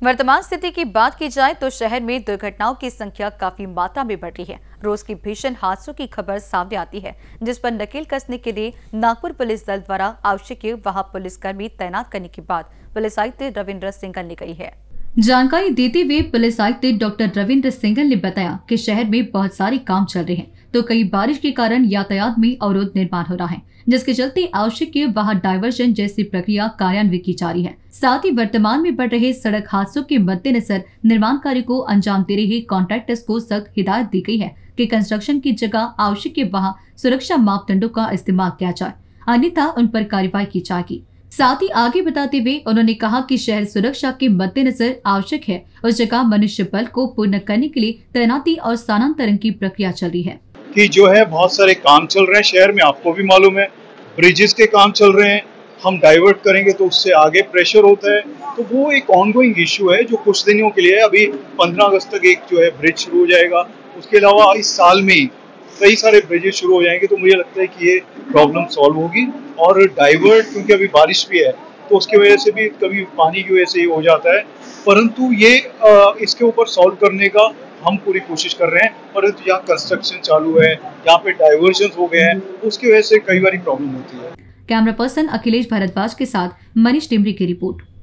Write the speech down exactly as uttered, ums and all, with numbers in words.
वर्तमान स्थिति की बात की जाए तो शहर में दुर्घटनाओं की संख्या काफी मात्रा में बढ़ रही है। रोज की भीषण हादसों की खबर सामने आती है, जिस पर नकेल कसने के लिए नागपुर पुलिस दल द्वारा आवश्यक वहां पुलिसकर्मी तैनात करने की बात पुलिस आयुक्त रविंद्र सिंघल ने कही है। जानकारी देते हुए पुलिस आयुक्त डॉक्टर रविंद्र सिंघल ने बताया कि शहर में बहुत सारे काम चल रहे हैं, तो कई बारिश के कारण यातायात में अवरोध निर्माण हो रहा है, जिसके चलते आवश्यक वहां डायवर्जन जैसी प्रक्रिया कार्यान्वित की जा रही है। साथ ही वर्तमान में बढ़ रहे सड़क हादसों के मद्देनजर निर्माण कार्य को अंजाम दे रहे कॉन्ट्रैक्टर्स को सख्त हिदायत दी गई है कि कंस्ट्रक्शन की जगह आवश्यक वहां सुरक्षा मापदंडों का इस्तेमाल किया जाए, अन्यथा उन पर कार्रवाई की जाएगी। साथ ही आगे बताते हुए उन्होंने कहा कि शहर सुरक्षा के मद्देनजर आवश्यक है उस जगह मनुष्य बल को पूर्ण करने के लिए तैनाती और स्थानांतरण की प्रक्रिया चल रही है कि जो है बहुत सारे काम चल रहे हैं शहर में, आपको भी मालूम है, ब्रिजेस के काम चल रहे हैं। हम डाइवर्ट करेंगे तो उससे आगे प्रेशर होता है, तो वो एक ऑनगोइंग इश्यू है जो कुछ दिनों के लिए। अभी पंद्रह अगस्त तक एक जो है ब्रिज शुरू हो जाएगा, उसके अलावा इस साल में कई सारे ब्रिजेस शुरू हो जाएंगे, तो मुझे लगता है कि ये प्रॉब्लम सॉल्व होगी। और डाइवर्ट क्योंकि अभी बारिश भी है तो उसकी वजह से भी कभी पानी की वजह से ही हो जाता है, परंतु ये इसके ऊपर सॉल्व करने का हम पूरी कोशिश कर रहे हैं। परंतु यहाँ कंस्ट्रक्शन चालू है, यहाँ पे डाइवर्जन हो गए हैं, उसकी वजह से कई बार प्रॉब्लम होती है। कैमरा पर्सन अखिलेश भारद्वाज के साथ मनीष टिमरी की रिपोर्ट।